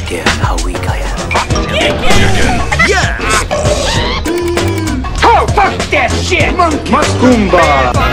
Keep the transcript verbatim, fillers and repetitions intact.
idea how weak I am? Yes! Oh, fuck that shit! Macumba!